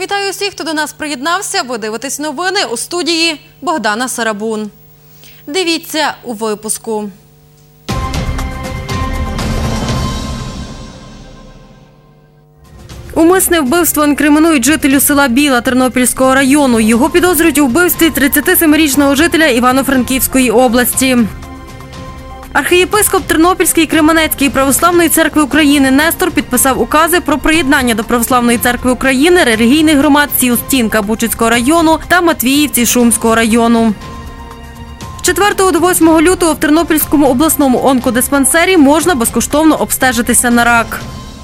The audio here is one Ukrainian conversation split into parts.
Вітаю усіх, хто до нас приєднався. Ви дивитесь новини, у студії Богдана Сарабун. Дивіться у випуску. Умисне вбивство інкримінують жителю села Біла Тернопільського району. Його підозрюють у вбивстві 37-річного жителя Івано-Франківської області. Архієпископ Тернопільської Кременецької Православної Церкви України Нестор підписав укази про приєднання до Православної Церкви України релігійних громад сіл Стінка Бучацького району та Матвіївці Шумського району. З 4 до 8 лютого в Тернопільському обласному онкодиспансері можна безкоштовно обстежитися на рак.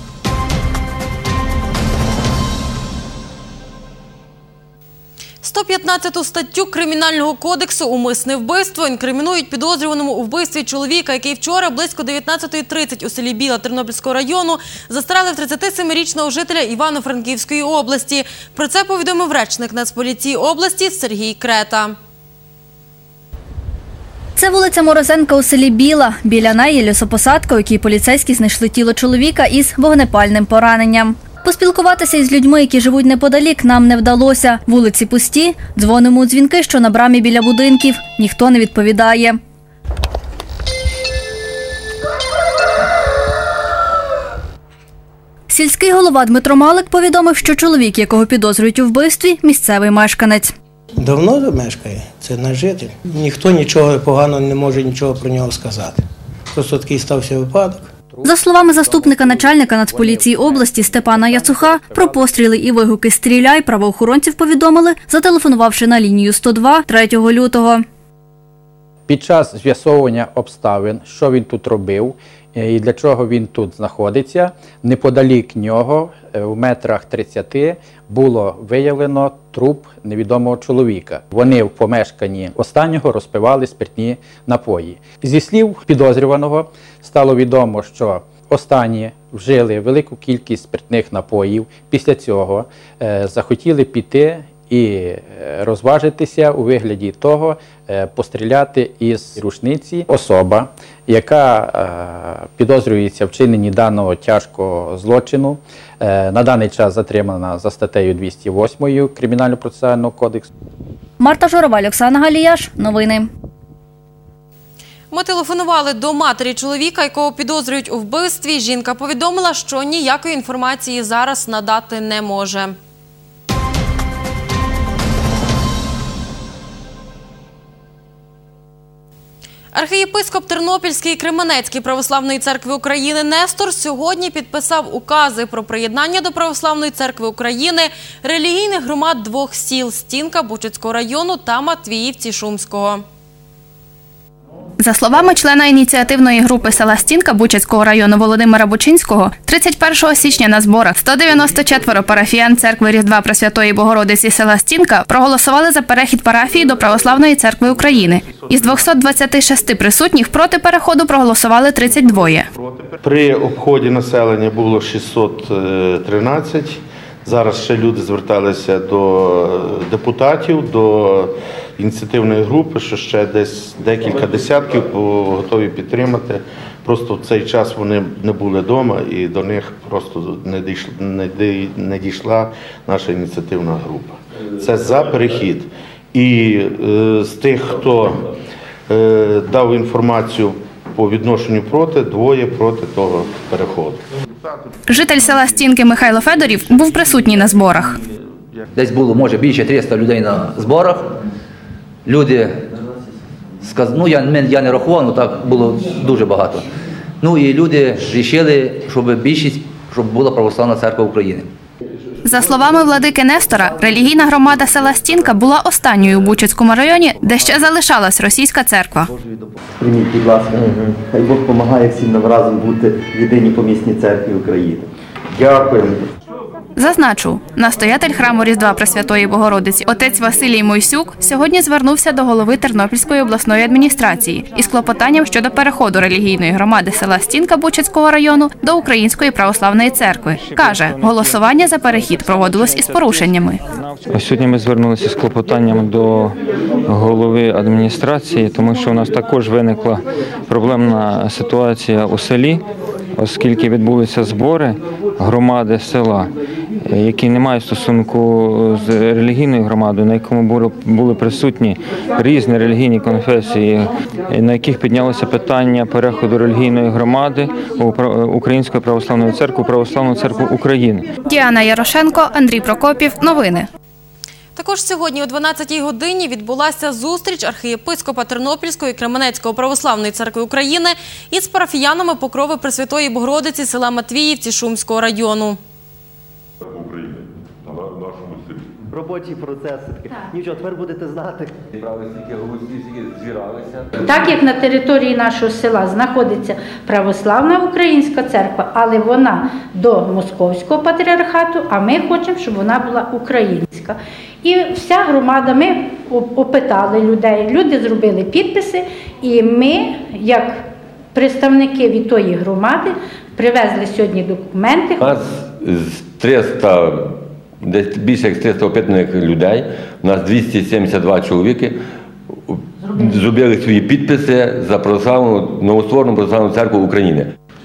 «115 статтю Кримінального кодексу «Умисне вбивство» інкримінують підозрюваному у вбивстві чоловіка, який вчора близько 19:30 у селі Біла Тернопільського району застрелив 37-річного жителя Івано-Франківської області. Про це повідомив речник Нацполіції області Сергій Крета. Це вулиця Морозенка у селі Біла. Біля неї лісопосадка, у якій поліцейські знайшли тіло чоловіка із вогнепальним пораненням. Поспілкуватися із людьми, які живуть неподалік, нам не вдалося. Вулиці пусті, дзвонимо у дзвінки, що на брамі біля будинків. Ніхто не відповідає. Сільський голова Дмитро Малик повідомив, що чоловік, якого підозрюють у вбивстві, місцевий мешканець. Давно мешкає, це наш житель. Ніхто нічого поганого не може нічого про нього сказати. Просто такий стався випадок. За словами заступника начальника Нацполіції області Степана Яцуха, про постріли і вигуки «Стріляй» правоохоронців повідомили, зателефонувавши на лінію 102 3 лютого. Під час з'ясовування обставин, що він тут робив і для чого він тут знаходиться, неподалік нього, в метрах 30, було виявлено труп невідомого чоловіка. Вони в помешканні останнього розпивали спиртні напої. Зі слів підозрюваного стало відомо, що останні вжили велику кількість спиртних напоїв. Після цього захотіли піти і розважитися у вигляді того, постріляти із рушниці. Особа, яка підозрюється в вчиненні даного тяжкого злочину, на даний час затримана за статтею 208 Кримінально-процесуального кодексу. Марта Журавель, Оксана Галіяш. Новини. Ми телефонували до матері чоловіка, якого підозрюють у вбивстві. Жінка повідомила, що ніякої інформації зараз надати не може. Архієпископ Тернопільської Кременецької Православної Церкви України Нестор сьогодні підписав укази про приєднання до Православної Церкви України релігійних громад двох сіл – Стінка Бучацького району та Матвіївці Шумського. За словами члена ініціативної групи села Стінка Бучацького району Володимира Бучинського, 31 січня на зборах 194 парафіян церкви Різдва Пресвятої Богородиці села Стінка проголосували за перехід парафії до Православної Церкви України. Із 226 присутніх проти переходу проголосували 32. При обході населення було 613. Зараз ще люди зверталися до депутатів, до ініціативної групи, що ще десь декілька десятків готові підтримати. Просто в цей час вони не були вдома і до них просто не дійшла наша ініціативна група. Це за перехід. І з тих, хто дав інформацію по відношенню проти, двоє проти того переходу. Житель села Стінки Михайло Федорів був присутній на зборах. Десь було, може, більше 300 людей на зборах. Люди сказали, я не рахував, але так було дуже багато. І люди вирішили, щоб була Православна Церква України. За словами владики Нестора, релігійна громада села Стінка була останньою у Бучацькому районі, де ще залишалась російська церква. Прийміть, будь ласка, хай Бог допомагає всім нам разом бути в єдиній помісній церкві України. Дякую. Зазначу, настоятель храму Різдва Пресвятої Богородиці отець Василій Мойсюк сьогодні звернувся до голови Тернопільської обласної адміністрації із клопотанням щодо переходу релігійної громади села Стінка Бучацького району до Української Православної Церкви. Каже, голосування за перехід проводилось із порушеннями. Сьогодні ми звернулися з клопотанням до голови адміністрації, тому що у нас також виникла проблемна ситуація у селі. оскільки відбулися збори громади села, які не мають стосунку з релігійною громадою, на якому були присутні різні релігійні конфесії, на яких піднялося питання переходу релігійної громади Української православної церкви у Православну церкву України. Діана Ярошенко, Андрій Прокопів. Новини. Також сьогодні о 12-й годині відбулася зустріч архієпископа Тернопільської і Кременецької православної церкви України із парафіянами Покрови Пресвятої Богородиці села Матвіївці Шумського району. Робочий процес. Нічого, тепер будете знати. Так як на території нашого села знаходиться православна українська церква, але вона до Московського патріархату, а ми хочемо, щоб вона була українська. І вся громада, ми опитали людей, люди зробили підписи, і ми, як представники від тої громади, привезли сьогодні документи. У нас десь більше як 300 опитаних людей, у нас 272 чоловіки зробили свої підписи за новостворену православну церкву України.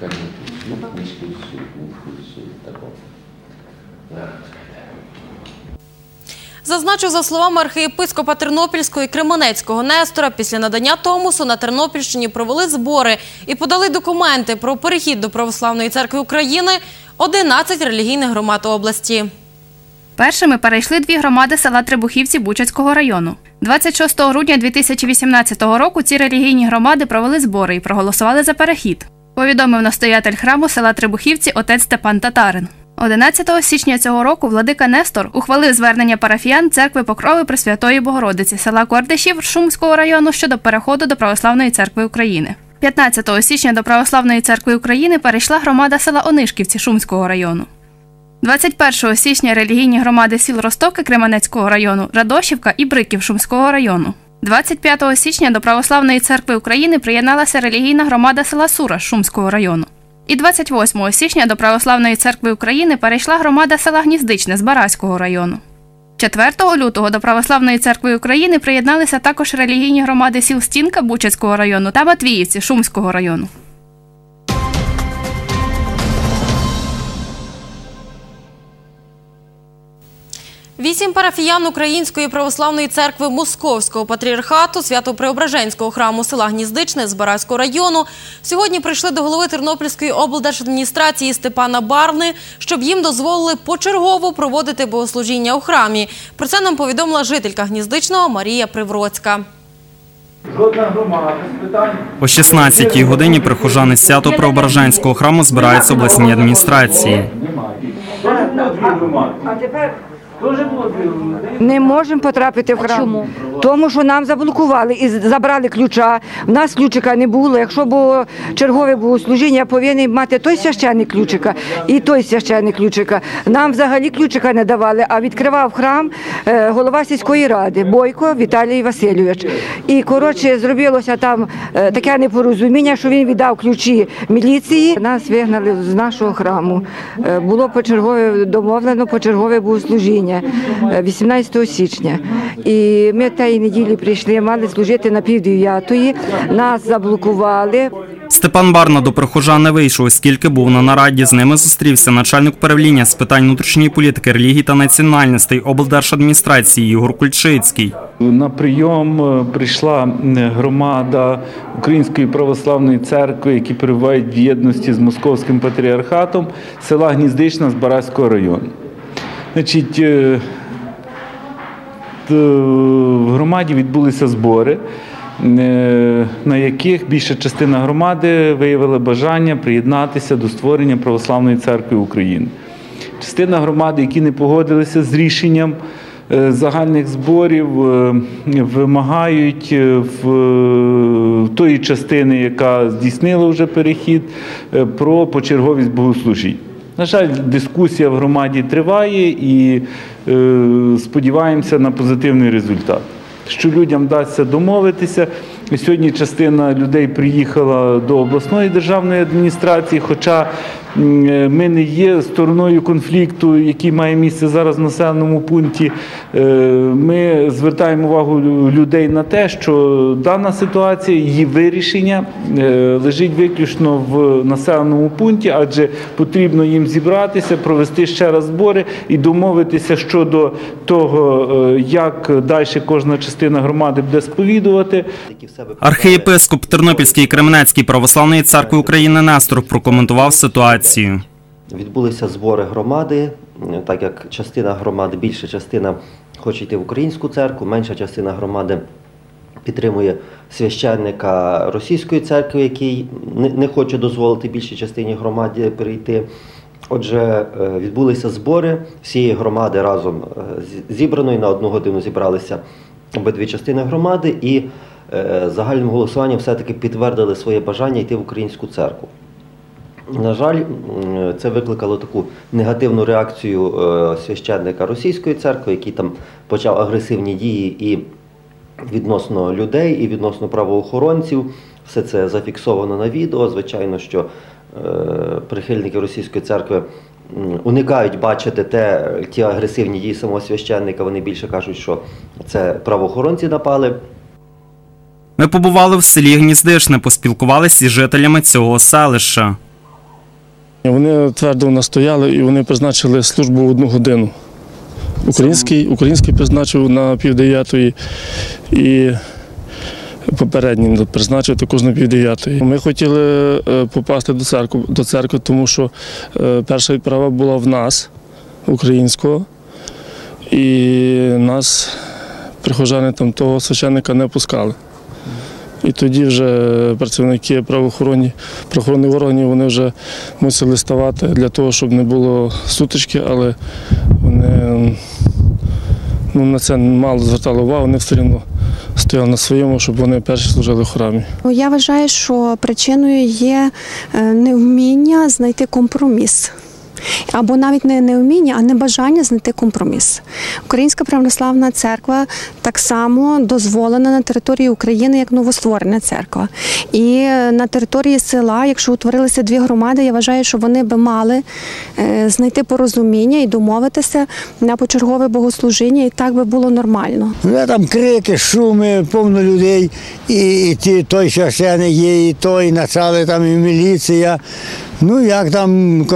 Зазначив, за словами архієпископа Тернопільського і Кременецького Нестора, після надання Томосу на Тернопільщині провели збори і подали документи про перехід до Православної церкви України 11 релігійних громад області. Першими перейшли дві громади села Требухівці Бучацького району. 26 грудня 2018 року ці релігійні громади провели збори і проголосували за перехід, повідомив настоятель храму села Требухівці отець Степан Татарин. 11 січня цього року владика Нестор ухвалив звернення парафіян церкви Покрови Пресвятої Богородиці села Кордишів Шумського району щодо переходу до Православної церкви України. 15 січня до Православної церкви України перейшла громада села Онишківці Шумського району. 21 січня релігійні громади сіл Ростоки Кременецького району, Радошівка і Бриків Шумського району. 25 січня до Православної церкви України приєдналася релігійна громада села Сура Шумського району. І 28 січня до Православної церкви України перейшла громада села Гніздичне з Бараського району. 4 лютого до Православної церкви України приєдналися також релігійні громади сіл Стінка Бучацького району та Матвіївці Шумського району. Вісім парафіян Української православної церкви Московського патріархату Свято-Преображенського храму села Гніздичне з Бараського району сьогодні прийшли до голови Тернопільської облдержадміністрації Степана Барни, щоб їм дозволили почергово проводити богослужіння у храмі. Про це нам повідомила жителька Гніздичного Марія Привроцька. О 16-й годині прихожани Свято-Преображенського храму збираються в обласній адміністрації. Не можемо потрапити в храм. Чому? Тому що нам заблокували і забрали ключа. В нас ключика не було. Якщо було чергове богослужіння, повинен мати той священник ключика і той священник ключика. Нам взагалі ключика не давали, а відкривав храм голова сільської ради Бойко Віталій Васильович. І, коротше, зробилося там таке непорозуміння, що він віддав ключі міліції. Нас вигнали з нашого храму. Було домовлено почергове богослужіння 18 січня. І ми тієї неділі прийшли, мали служити на 8:30, нас заблокували. Степан Барна до прихожан не вийшов, оскільки був на нараді. З ними зустрівся начальник управління з питань внутрішньої політики, релігії та національностей облдержадміністрації Ігор Кульчицький. На прийом прийшла громада Української православної церкви, які перебувають в єдності з Московським патріархатом, села Гніздична з Бараського району. Значить, в громаді відбулися збори, на яких більша частина громади виявила бажання приєднатися до створення Православної церкви України. Частина громади, які не погодилися з рішенням загальних зборів, вимагають в тої частини, яка здійснила вже перехід, про почерговість богослужінь. На жаль, дискусія в громаді триває і сподіваємося на позитивний результат. Що людям вдасться домовитися. Сьогодні частина людей приїхала до обласної державної адміністрації, хоча ми не є стороною конфлікту, який має місце зараз в населеному пункті. Ми звертаємо увагу людей на те, що дана ситуація, її вирішення лежить виключно в населеному пункті, адже потрібно їм зібратися, провести ще раз збори і домовитися щодо того, як далі кожна частина громади буде сповідувати. Архієпископ Тернопільської Кременецької православної церкви України Нестор прокоментував ситуацію. Відбулися збори громади, так як частина громади, більша частина хоче йти в українську церкву, менша частина громади підтримує священника російської церкви, який не хоче дозволити більшій частині громади перейти. Отже, відбулися збори всієї громади разом зібраної, на 1 годину зібралися обидві частини громади і загальним голосуванням все-таки підтвердили своє бажання йти в українську церкву. На жаль, це викликало таку негативну реакцію священника російської церкви, який там почав агресивні дії і відносно людей, і відносно правоохоронців. Все це зафіксовано на відео. Звичайно, що прихильники російської церкви уникають бачити ті агресивні дії самого священника. Вони більше кажуть, що це правоохоронці напали. Ми побували в селі Гніздишне, поспілкувалися із жителями цього селища. Вони твердо настояли і вони призначили службу в 1 годину. Український призначив на 8:30 і попередній призначив також на 8:30. Ми хотіли попасти до церкви, тому що перша відправа була в нас, українського, і нас, прихожани там того священника, не пускали. І тоді вже працівники правоохоронних органів, вони вже мусили ставати для того, щоб не було сутички, але вони на це мало звертали увагу, вони все одно стояли на своєму, щоб вони перші служили в храмі. Я вважаю, що причиною є невміння знайти компроміс. Або навіть не невміння, а небажання знайти компроміс. Українська православна церква так само дозволена на території України як новостворена церква. І на території села, якщо утворилися 2 громади, я вважаю, що вони би мали знайти порозуміння і домовитися на почергове богослужіння, і так би було нормально. Там крики, шуми, повно людей, і той священик є, і той, начали там і міліція. Як там,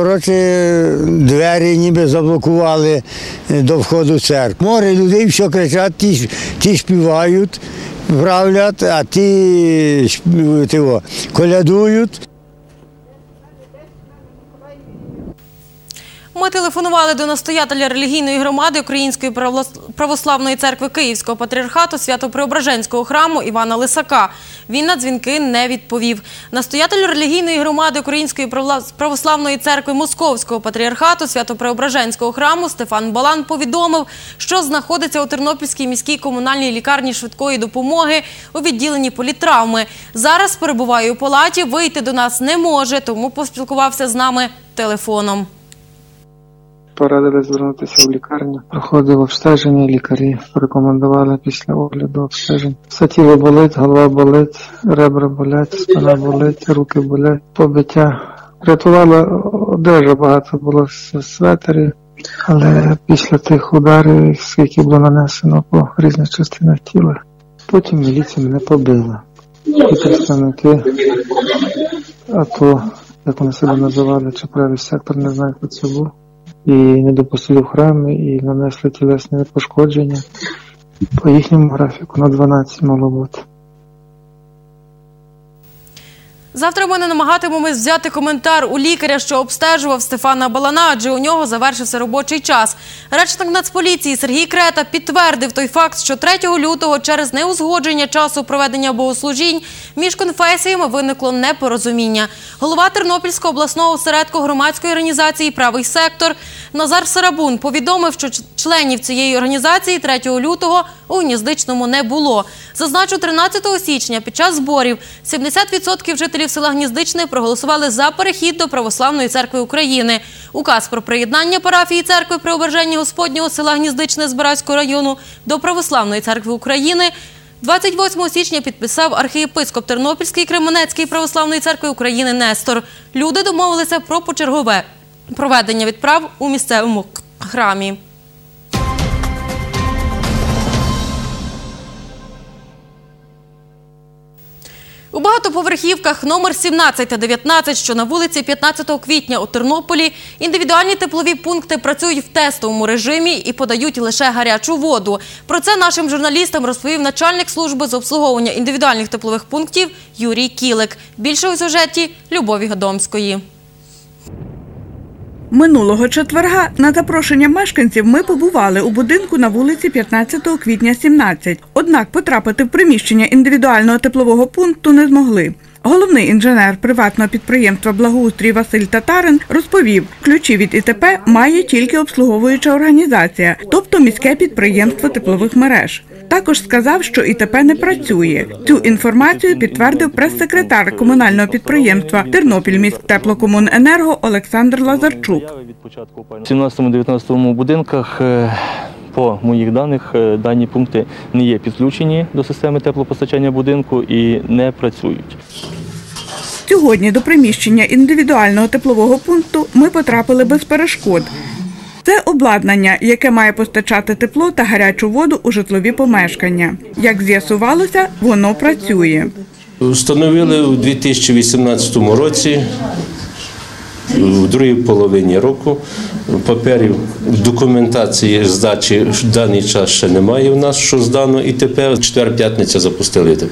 двері ніби заблокували до входу в церкву. Море людей, все кричать, ті співають, правлять, а ті колядують. Ми телефонували до настоятеля релігійної громади Української православної церкви Київського патріархату Свято-Преображенського храму Івана Лисака. Він на дзвінки не відповів. Настоятель релігійної громади Української православної церкви Московського патріархату Свято-Преображенського храму Стефан Балан повідомив, що знаходиться у Тернопільській міській комунальній лікарні швидкої допомоги у відділенні політтравми. Зараз перебуває у палаті, вийти до нас не може, тому поспілкувався з нами телефоном. Порадили звернутися в лікарню. Проходив обстеження, лікарі порекомендували після огляду обстежень. Все тіло болить, голова болить, ребра болять, спина болить, руки болять, побиття. Рятували одежа, багато було светерів, але після тих ударів, скільки було нанесено по різних частинах тіла, потім міліція мене побила. І представники АТО, як вони себе називали, чи правий сектор, не знаю, хто це був. І не допустили в храмі, і нанесли тілесні пошкодження. По їхньому графіку на 12 мало бути. Завтра ми не намагатимемось взяти коментар у лікаря, що обстежував Стефана Балана, адже у нього завершився робочий час. Речник Нацполіції Сергій Крета підтвердив той факт, що 3 лютого через неузгодження часу проведення богослужінь між конфесіями виникло непорозуміння. Голова Тернопільського обласного осередку громадської організації «Правий сектор» Назар Сарабун повідомив, що членів цієї організації 3 лютого у Гніздичному не було. Зазначу, 13 січня під час зборів 70% жителів села Гніздичне проголосували за перехід до Православної церкви України. Указ про приєднання парафії церкви Преображення Господнього села Гніздичне Збаразького району до Православної церкви України 28 січня підписав архієпископ Тернопільської Кременецької православної церкви України Нестор. Люди домовилися про почергове проведення відправ у місцевому храмі. У багатоповерхівках номер 17 та 19, що на вулиці 15 квітня у Тернополі, індивідуальні теплові пункти працюють в тестовому режимі і подають лише гарячу воду. Про це нашим журналістам розповів начальник служби з обслуговування індивідуальних теплових пунктів Юрій Кілик. Більше у сюжеті Любові Гадомської. Минулого четверга на запрошення мешканців ми побували у будинку на вулиці 15 квітня 17. Однак потрапити в приміщення індивідуального теплового пункту не змогли. Головний інженер приватного підприємства «Благоустрій» Василь Татарин розповів, ключі від ІТП має тільки обслуговуюча організація, тобто міське підприємство теплових мереж. Також сказав, що ІТП не працює. Цю інформацію підтвердив прес-секретар комунального підприємства «Тернопільміськтеплокомуненерго» Олександр Лазарчук. В 17-19 будинках, по моїх даних, дані пункти не є підключені до системи теплопостачання будинку і не працюють. Сьогодні до приміщення індивідуального теплового пункту ми потрапили без перешкод. Це обладнання, яке має постачати тепло та гарячу воду у житлові помешкання. Як з'ясувалося, воно працює. Встановили у 2018 році, в другій половині року. Паперів, документації здачі в даний час ще немає у нас, що здано ІТП. В четвер-п'ятниця запустили ІТП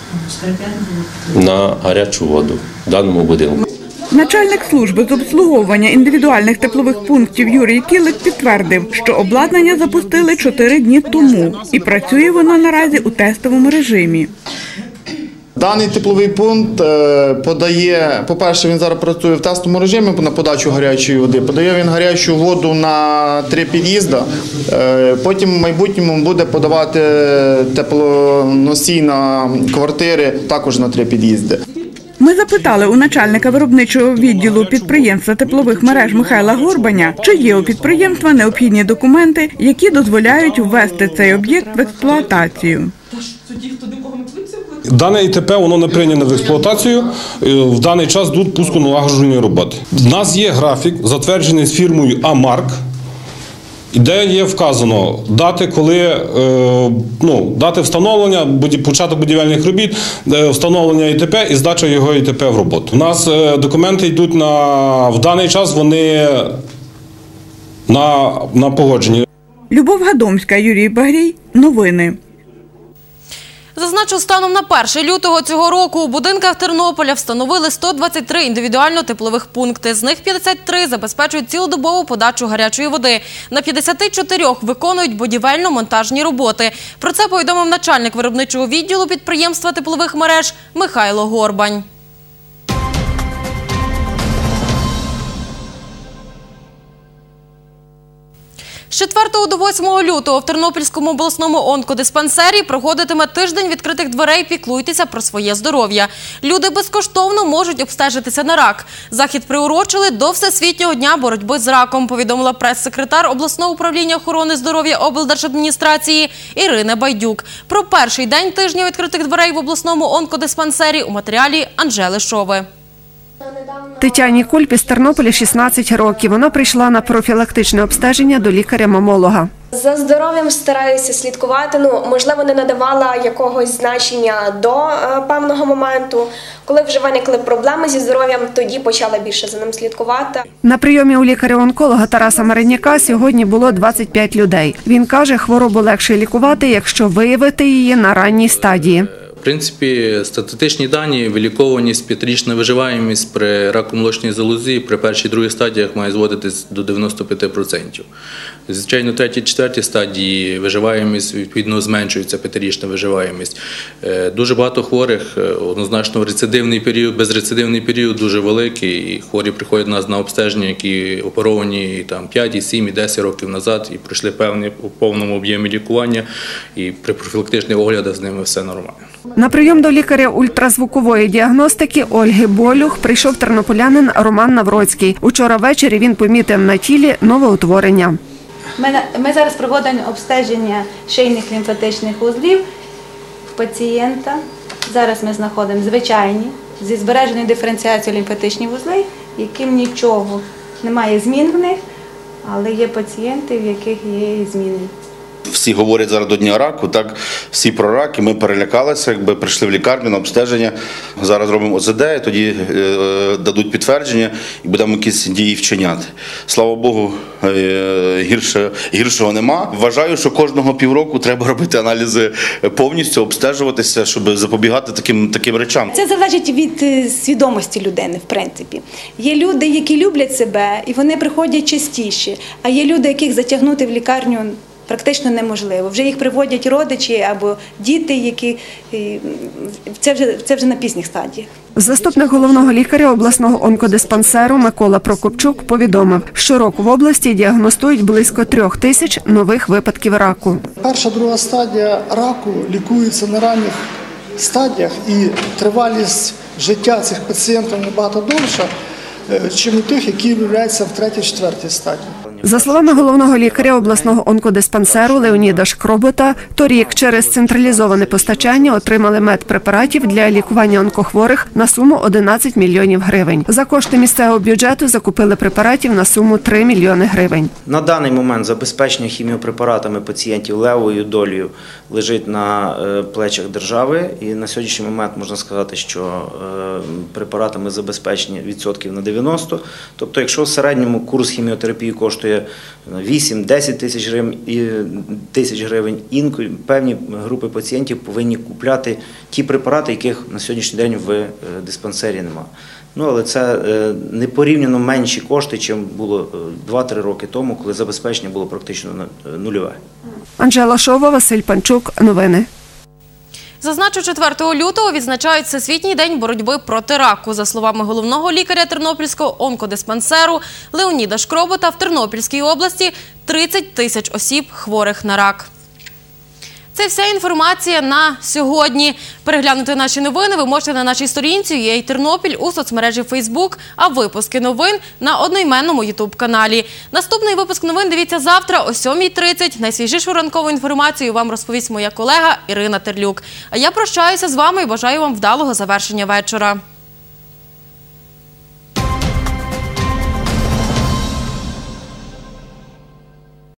на гарячу воду в даному будинку. Начальник служби з обслуговування індивідуальних теплових пунктів Юрій Кілик підтвердив, що обладнання запустили 4 дні тому і працює воно наразі у тестовому режимі. Даний тепловий пункт подає, по-перше, він зараз працює в тестовому режимі на подачу гарячої води, подає він гарячу воду на 3 під'їзди, потім в майбутньому буде подавати теплоносій на квартири також на 3 під'їзди. Ми запитали у начальника виробничого відділу підприємства теплових мереж Михайла Горбаня, чи є у підприємства необхідні документи, які дозволяють ввести цей об'єкт в експлуатацію. Дане ІТП, воно не прийнято в експлуатацію, в даний час йдуть пусконалагоджувальні роботи. У нас є графік, затверджений з фірмою «Амарк», де є вказано дати, коли, дати встановлення, початок будівельних робіт, встановлення ІТП і здача його ІТП в роботу. У нас документи йдуть в даний час, вони на погодженні. Любов Гадомська, Юрій Багрій. Новини. Зазначу, станом на 1 лютого цього року у будинках Тернополя встановили 123 індивідуально-теплових пункти. З них 53 забезпечують цілодобову подачу гарячої води. На 54 виконують будівельно-монтажні роботи. Про це повідомив начальник виробничого відділу підприємства теплових мереж Михайло Горбань. З 4 до 8 лютого в Тернопільському обласному онкодиспансері проходитиме тиждень відкритих дверей «Піклуйтеся про своє здоров'я». Люди безкоштовно можуть обстежитися на рак. Захід приурочили до Всесвітнього дня боротьби з раком, повідомила прес-секретар обласного управління охорони здоров'я облдержадміністрації Ірина Байдюк. Про перший день тижня відкритих дверей в обласному онкодиспансері у матеріалі Анжели Шови. Тетяні Кульпі з Тернополя 16 років. Вона прийшла на профілактичне обстеження до лікаря-мамолога. За здоров'ям стараюся слідкувати. Можливо, не надавала якогось значення до певного моменту. Коли вже виникли проблеми зі здоров'ям, тоді почала більше за ним слідкувати. На прийомі у лікаря-онколога Тараса Мариняка сьогодні було 25 людей. Він каже, хворобу легше лікувати, якщо виявити її на ранній стадії. В принципі, статистичні дані, виліковуваність, 5-річна виживаємість при раку молочної залози при першій і другій стадіях має зводитись до 95%. Звичайно, в третій, четвертій стадії виживаємість відповідно зменшується, 5-річна виживаємість. Дуже багато хворих, однозначно рецидивний період, безрецидивний період дуже великий, і хворі приходять до нас на обстеження, які оперовані 5, 7, 10 років назад і пройшли у повному об'ємі лікування, і при профілактичних оглядах з ними все нормально. На прийом до лікаря ультразвукової діагностики Ольги Болюх прийшов тернополянин Роман Навроцький. Учора ввечері він помітив на тілі пацієнта. Зараз ми знаходимо звичайні, зі збереженою диференціацією лімфатичні вузли, яким нічого немає змін в них, але є пацієнти, в яких є зміни. Всі говорять зараз до Дня раку, так, всі про рак, і ми перелякалися, якби прийшли в лікарню на обстеження. Зараз робимо ОЗД, і тоді дадуть підтвердження і будемо якісь дії вчиняти. Слава Богу, гіршого нема. Вважаю, що кожного півроку треба робити аналізи повністю, обстежуватися, щоб запобігати таким речам. Це залежить від свідомості людини, в принципі. Є люди, які люблять себе, і вони приходять частіше, а є люди, яких затягнути в лікарню практично неможливо. Вже їх приводять родичі або діти, які це вже на пізніх стадіях. Заступник головного лікаря обласного онкодиспансеру Микола Прокопчук повідомив, щороку в області діагностують близько 3000 нових випадків раку. Перша, друга стадія раку лікується на ранніх стадіях, і тривалість життя цих пацієнтів набагато довша, ніж у тих, які виявляються в третій, четвертій стадії. За словами головного лікаря обласного онкодиспансеру Леоніда Шкробота, торік через централізоване постачання отримали медпрепаратів для лікування онкохворих на суму 11 мільйонів гривень. За кошти місцевого бюджету закупили препаратів на суму 3 мільйони гривень. На даний момент забезпечення хіміопрепаратами пацієнтів левовою долею лежить на плечах держави. І на сьогоднішній момент можна сказати, що препаратами забезпечені відсотків на 90. Тобто, якщо в середньому курс хіміотерапії коштує 8-10 тисяч гривень, певні групи пацієнтів повинні купляти ті препарати, яких на сьогоднішній день в диспансері немає. Але це непорівняно менші кошти, ніж було 2-3 роки тому, коли забезпечення було практично нульове. Анжела Шова, Василь Панчук. Новини. Зазначу, 4 лютого відзначають Всесвітній день боротьби проти раку. За словами головного лікаря Тернопільського онкодиспансеру Леоніда Шкробота, в Тернопільській області 30 тисяч осіб хворих на рак. Це вся інформація на сьогодні. Переглянути наші новини ви можете на нашій сторінці UA Тернопіль у соцмережі Facebook, а випуски новин на одноіменному YouTube-каналі. Наступний випуск новин дивіться завтра о 7:30. Найсвіжішу ранкову інформацію вам розповість моя колега Ірина Терлюк. А я прощаюся з вами і бажаю вам вдалого завершення вечора.